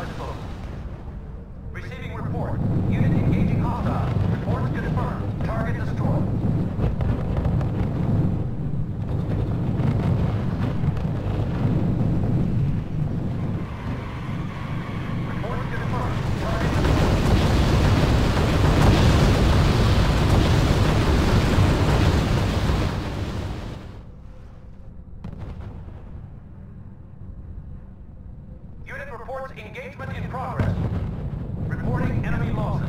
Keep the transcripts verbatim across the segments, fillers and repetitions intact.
our disposal. Receiving report. Unit engaging hostile. Reports confirmed. Target destroyed. Reports confirmed. Target Unit reports engagement in progress. Reporting enemy losses.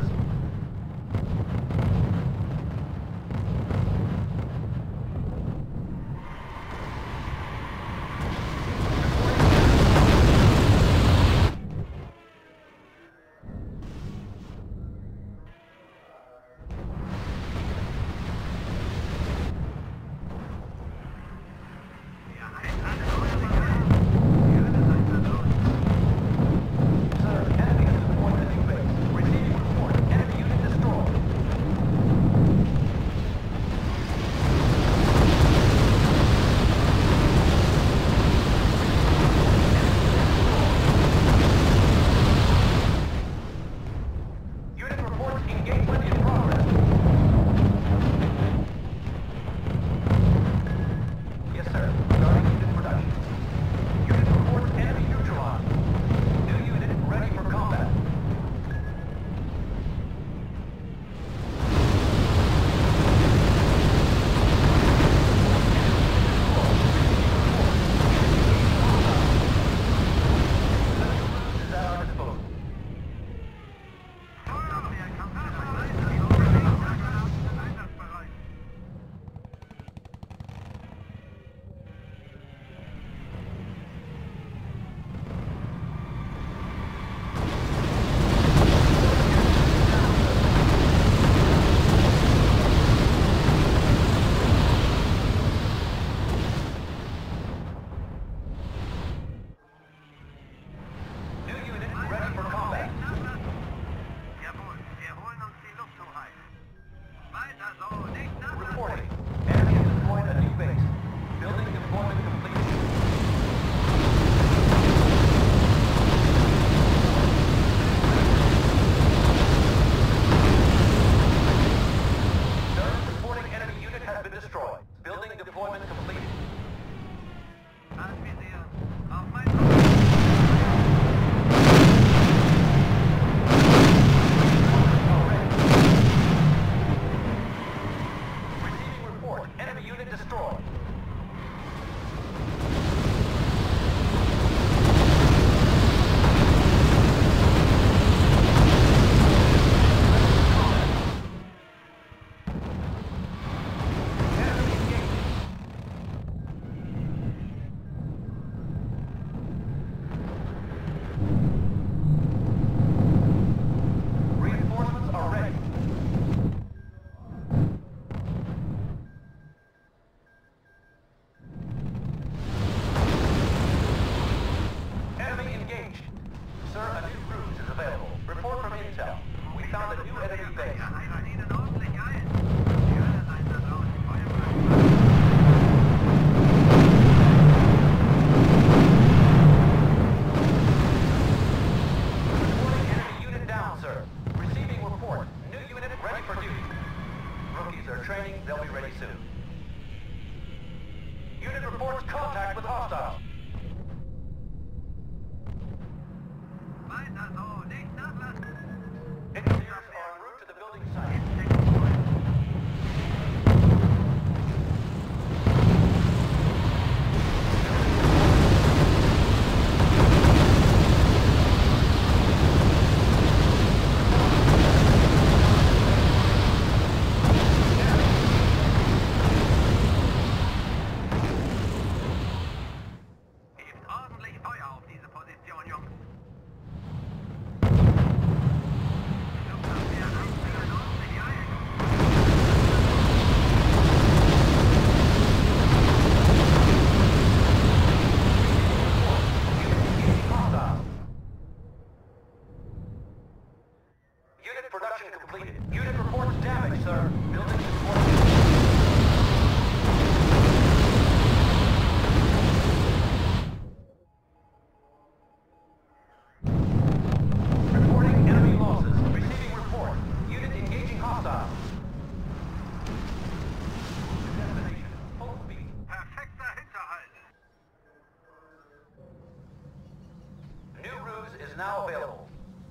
now available.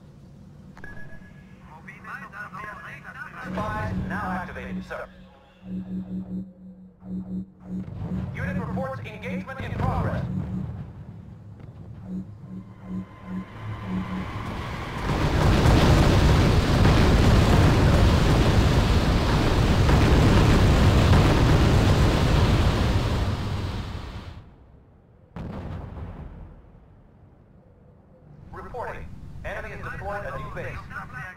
Spies now activated, sir. Unit reports engagement in progress. Reporting. Enemy has deployed a new base.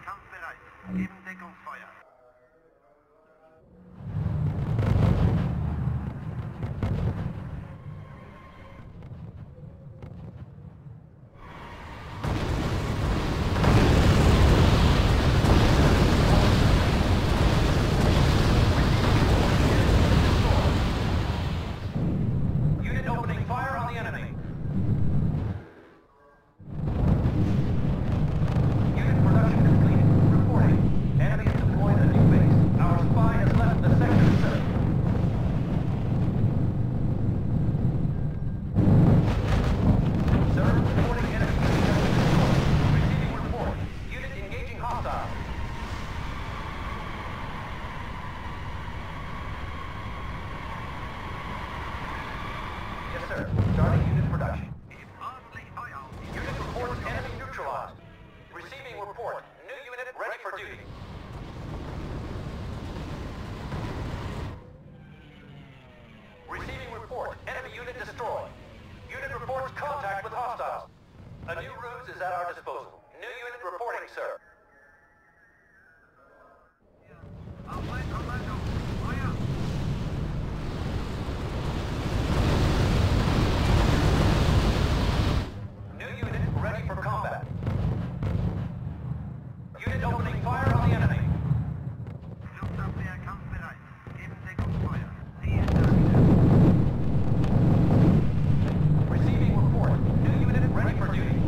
Unit opening fire on the enemy. Unit production completed. Reporting. Enemy has deployed a new base. Our spy has left the sector, sir. Sir, reporting enemy unit. Receiving report. Unit engaging hostile. Yes, sir. Starting unit production. Unit reports enemy neutralized. Receiving report. New unit ready for duty. Receiving report. Enemy unit destroyed. Unit reports contact with hostiles. A new ruse is at our disposal. New unit reporting, sir. New unit ready for combat. Unit opening fire on the enemy. Receiving report. New unit ready for duty.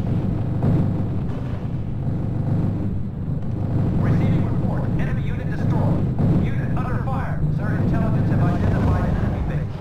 Receiving report. Enemy unit destroyed. Unit under fire. Sir, intelligence have identified an enemy base.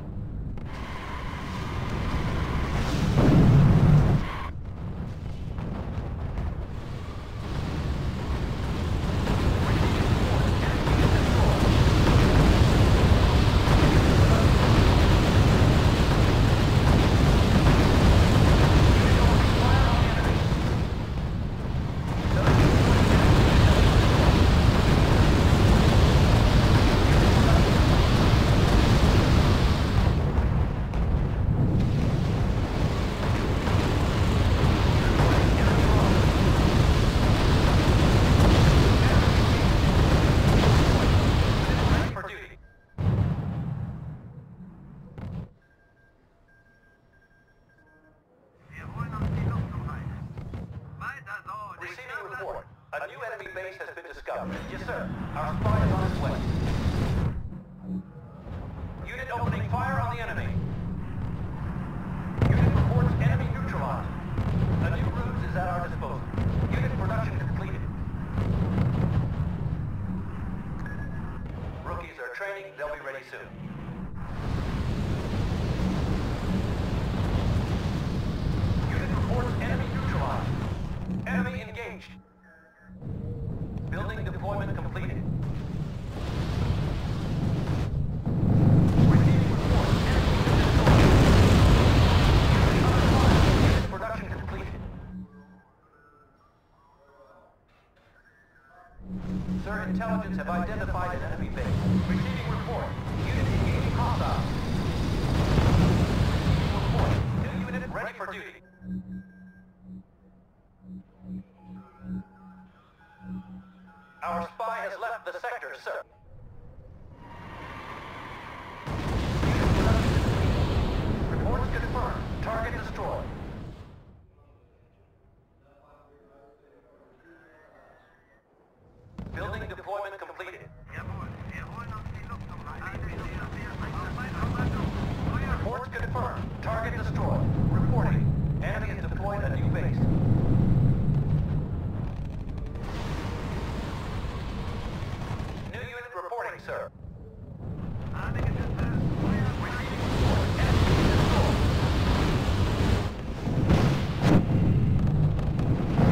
Receiving report. A new enemy base has been discovered. Yes, sir. Our spy is on his way. Unit opening fire on the enemy. Unit reports enemy neutralized. A new ruse is at our disposal. Unit production completed. Rookies are training. They'll be ready soon. Unit reports enemy neutralized. Enemy engaged. Building deployment completed. Receiving report. Enemy unit destroyed. Unit under fire. Unit production completed. Sir, intelligence have identified an enemy base. Receiving report. Unit engaging hostile. Report. New unit ready for duty. Our spy has left the sector, sir. Reports confirmed. Target destroyed. Building deployment completed. Reports confirmed. Target destroyed. Reporting. Enemy has deployed a new base. Sir. Receiving report. Enemy destroyed.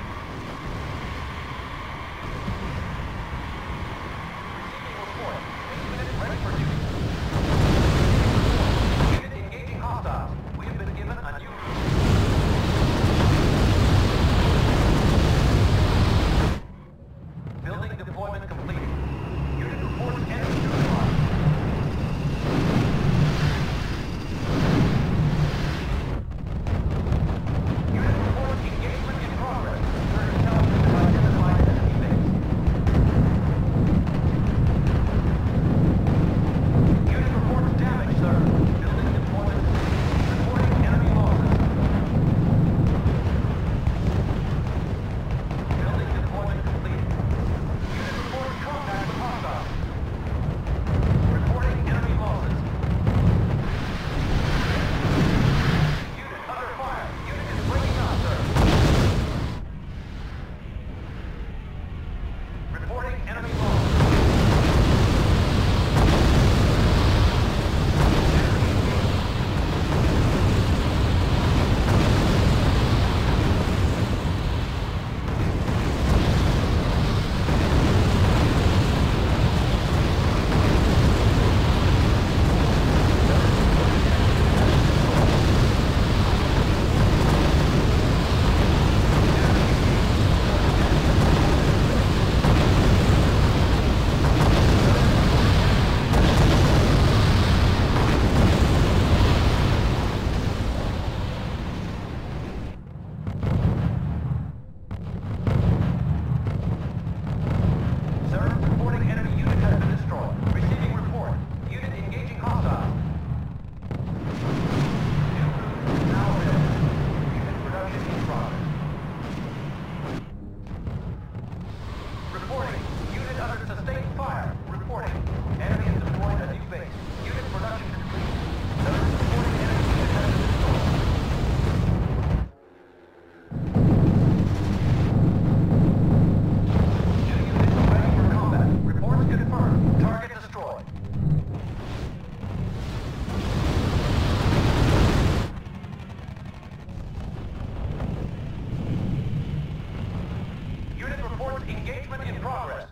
progress.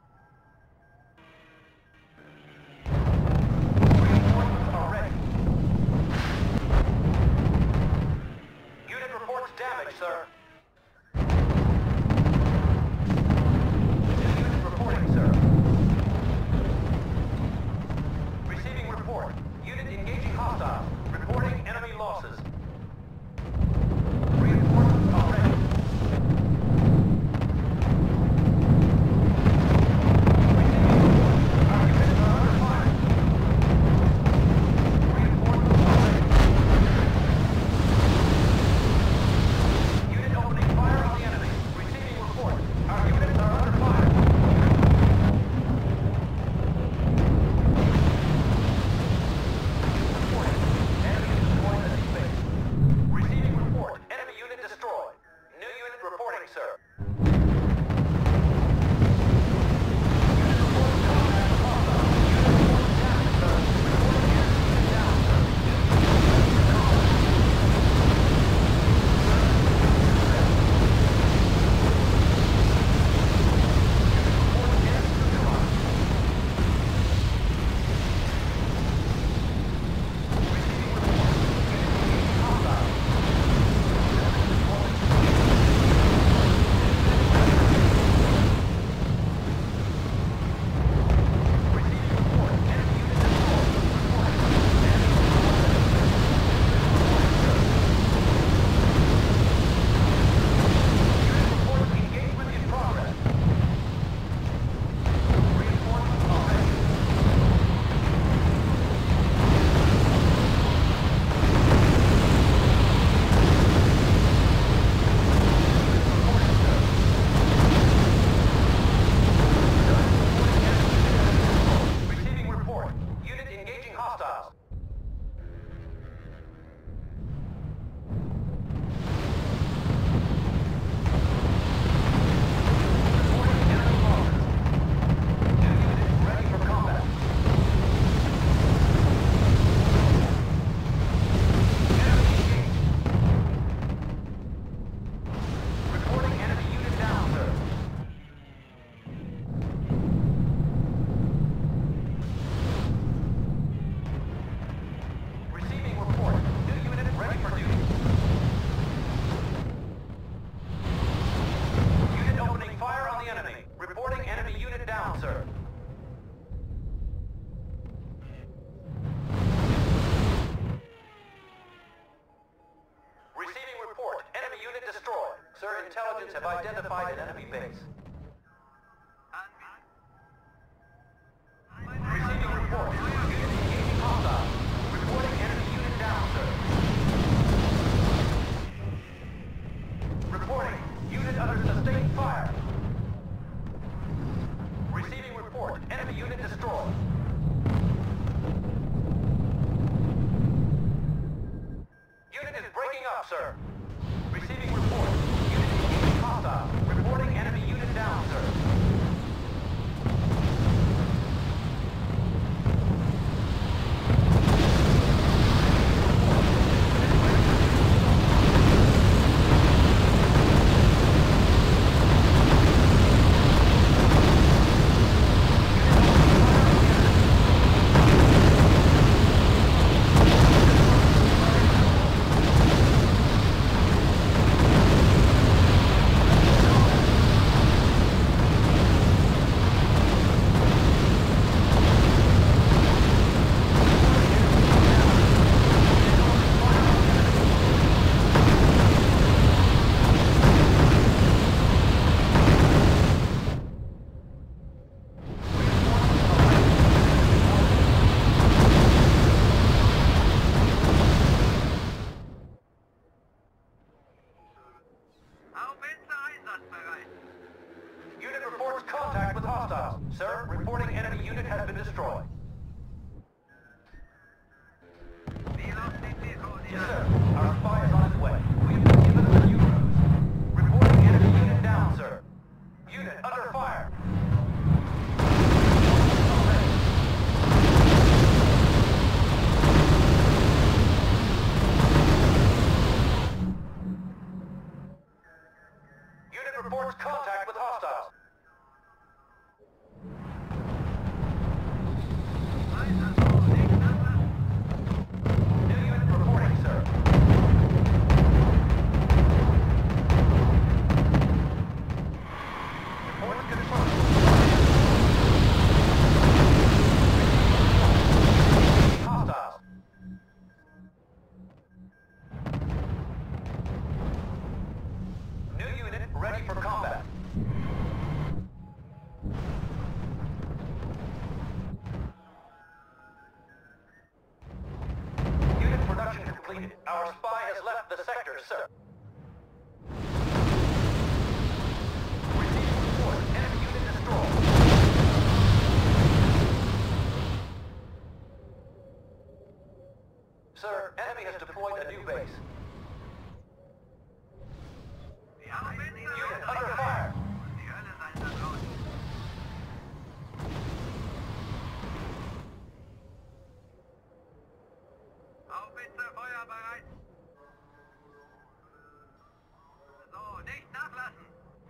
Reinforcements are ready. Unit reports damage, sir. New unit reporting, sir. Receiving report. Unit engaging hostiles. Reporting enemy losses. Reinforcements are ready. Intelligence have identified an enemy base. Receiving report. Unit engaging hostile. Reporting enemy unit down, sir. Reporting. Unit under sustained fire. Receiving report. Enemy unit destroyed. Unit is breaking up, sir. Receiving report. Hostile. Reporting enemy unit down, sir. Unit reports contact with hostiles. Sir, reporting enemy unit has been destroyed. Yes, sir. Our spy is on his way. We have been given the Euros. Reporting enemy unit down, sir. Unit under fire. Unit reports contact with hostiles. ready for combat. Unit production completed. Our spy has left the sector, sir. Receiving report. Enemy unit destroyed. Sir, enemy has deployed a new base. Unit under fire. Haubitze feuerbereit. So, nicht nachlassen.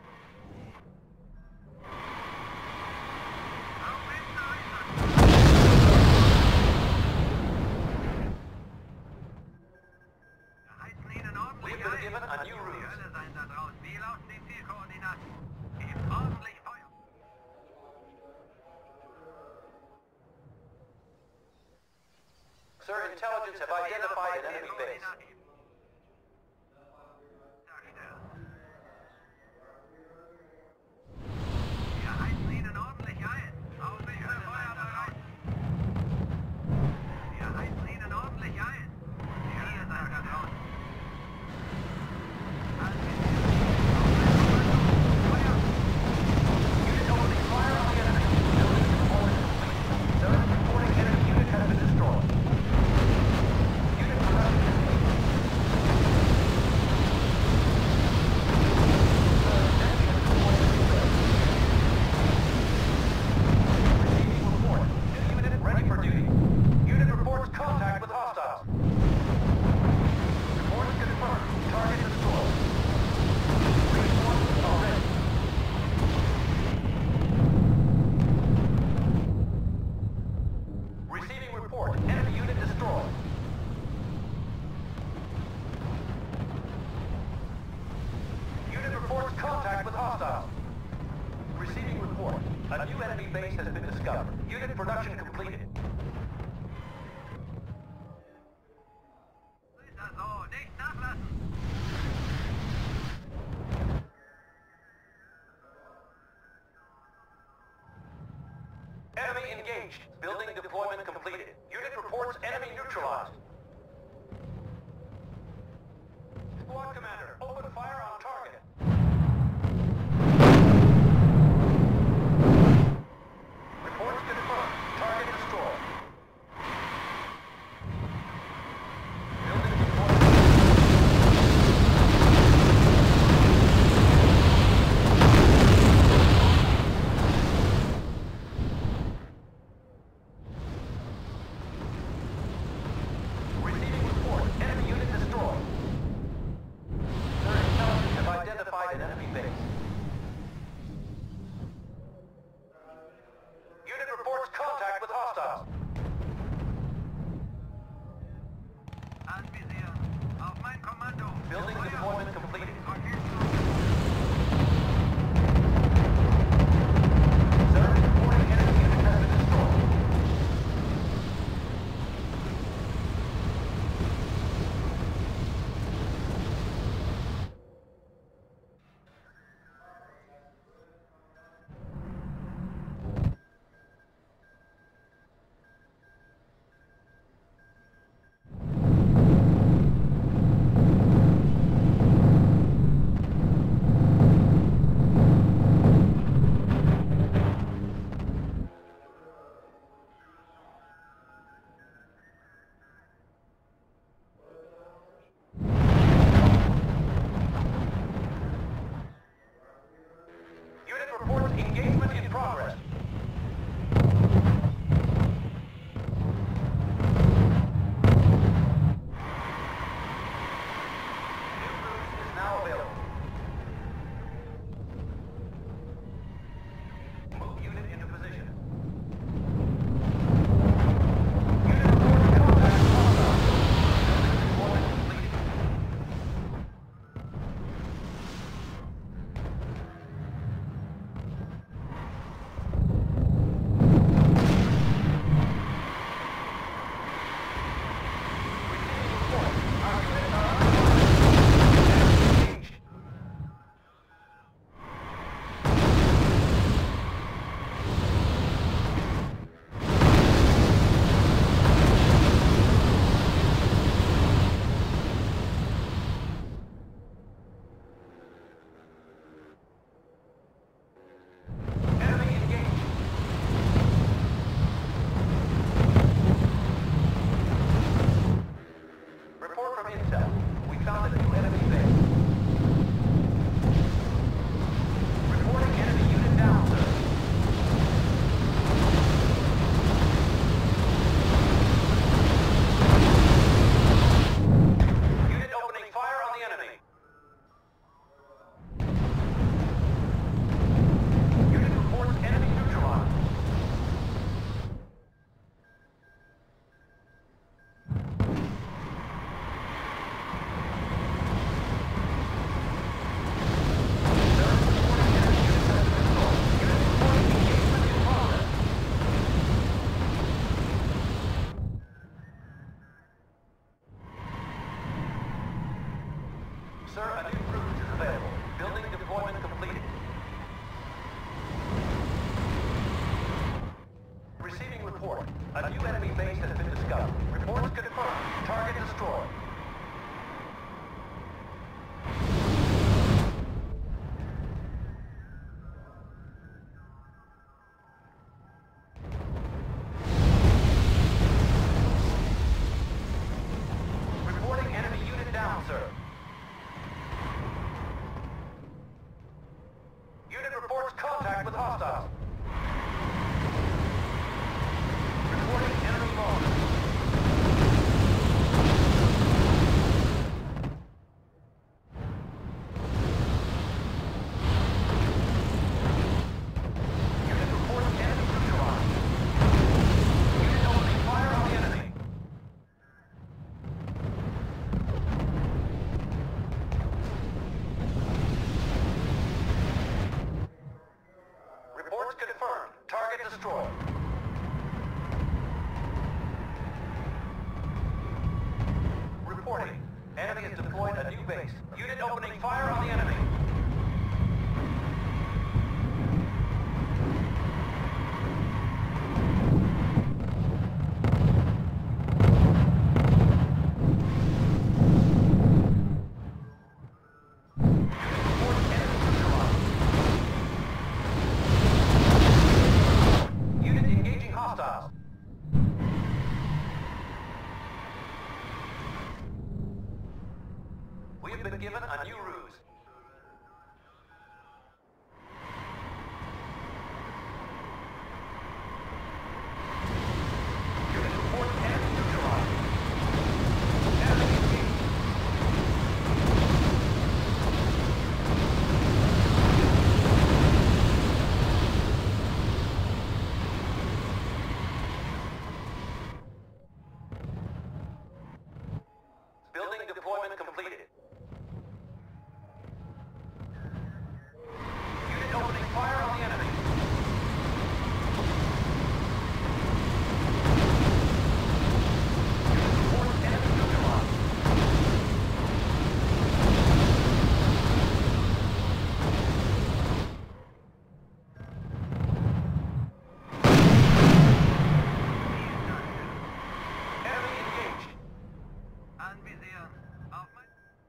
Haubitze Einsatz. Wir heizen Ihnen ordentlich We've been ein. given a new Die ruse. Hölle seien da draußen. Wie lauten die Zielkoordinaten? Gebt ordentlich Feuer. Sir, intelligence have identified an enemy base. Wir heizen Ihnen ordentlich ein. Haubitze feuerbereit. Wir heizen Ihnen ordentlich ein. Die Hölle seid da draußen. Unit opening fire on the enemy. Building performance complete. Sir, reporting enemy unit has been destroyed. Unit production complete. Sir, enemy has deployed a new base. Receiving report. New unit ready for duty. Unit reports contact with hostiles. Reports confirmed. Target destroyed. Reinforcements are ready. Receiving report. Enemy unit destroyed. Unit reports contact with hostiles. Receiving report. A new enemy base has been discovered. Unit production completed. So, nicht nachlassen. Enemy engaged. Building deployment completed. Unit reports enemy neutralized. Squad commander, open fire on target. Reports confirmed. Target destroyed. Building deployment. Receiving report. Enemy unit destroyed. Sir, a new route is available. Building deployment completed. Receiving report. A new enemy base has been discovered. Reports confirmed. Target destroyed. Reporting enemy unit down, sir. Unit reports contact with hostiles. Reporting enemy lost. Unit reports enemy neutralized. Unit opening fire on the enemy. Reports confirmed. Target destroyed. Reporting. Enemy has deployed a new base. Unit opening fire on the enemy. Unit reports enemy neutralized. Unit engaging hostiles. We have been given a new ruse. Unit reports enemy neutralized. Enemy engaged. Building deployment completed. Unit opening fire on the enemy. Unit reports enemy neutralized. Enemy engaged. Anvisieren. Auf mein...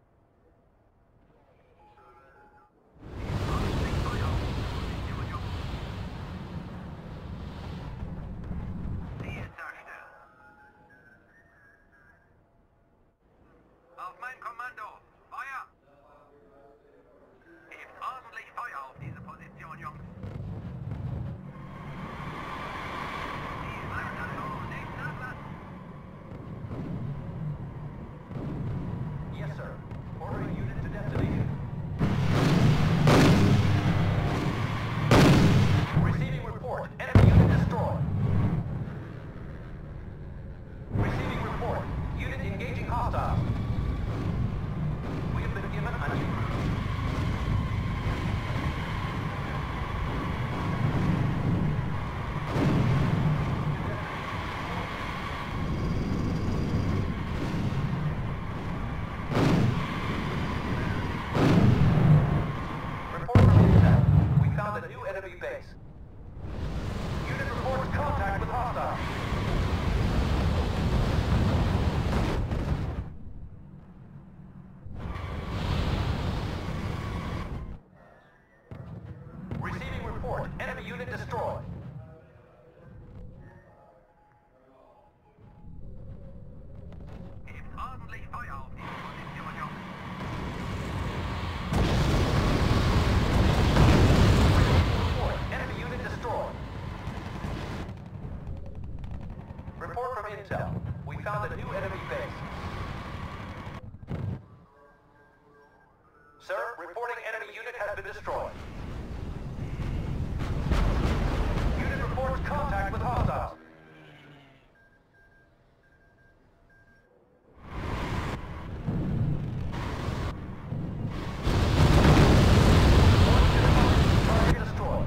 Ziel zerstören. Auf mein Kommando. Feuer! Gebt ordentlich Feuer auf diese Position, Jungs. Ziel weiter so, nicht nachlassen. Yes, sir. Ordering unit to destination. Receiving report. Enemy unit destroyed. Receiving report. Unit engaging hostiles. We have been given a new route. Report from intel. We found a new enemy base. Unit reports contact with hostiles. Receiving report. Enemy unit destroyed. Gebt ordentlich Feuer auf diese Position, Jungs. Report. Enemy unit destroyed. Report from intel. We found a new enemy base. Sir, reporting enemy unit has been destroyed. Unit reports contact with hostiles. Target destroyed.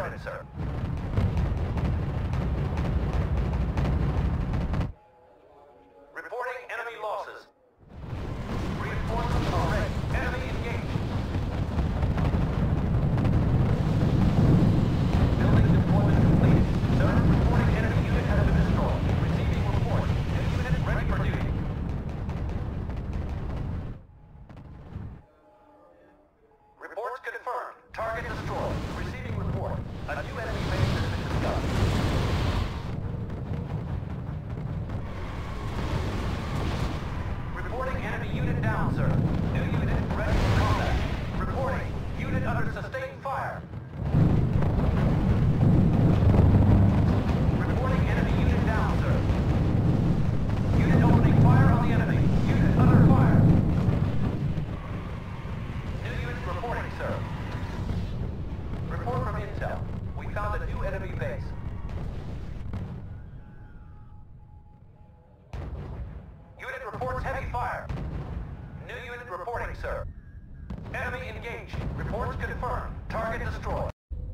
started, sir. Reporting enemy losses. Reinforcements are ready. Enemy engaged. Building deployment completed. Sir, reporting enemy unit has been destroyed. Receiving report. New unit ready for duty. Reports confirmed. Target destroyed. Receiving report. A new enemy base has been discovered. Reporting enemy unit down, sir. New unit ready for combat. Reporting. Unit under sustained fire. Reporting enemy unit down, sir. Unit opening fire on the enemy. Unit under fire. New unit reporting, sir. Report from intel. We found a new enemy base. Unit reports heavy fire. New unit reporting, sir. Enemy engaged. Reports confirmed. Target destroyed.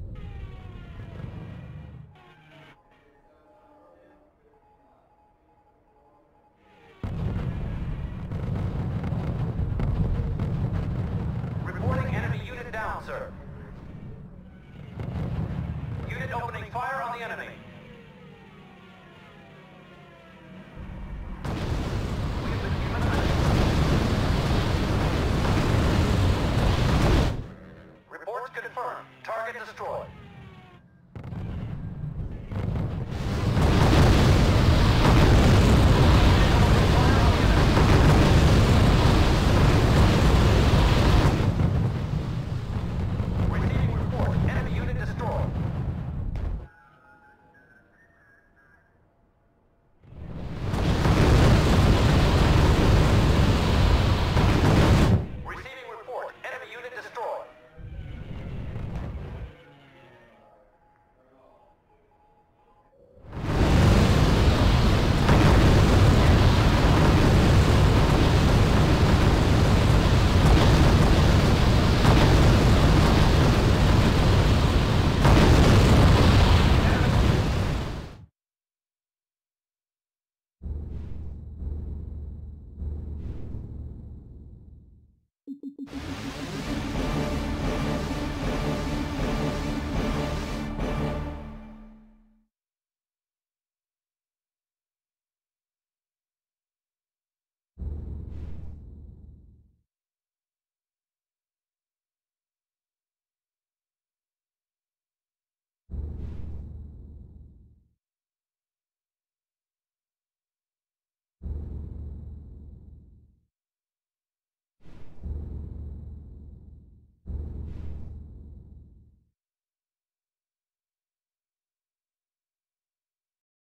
Reporting enemy unit down, sir. Unit opening fire on the enemy.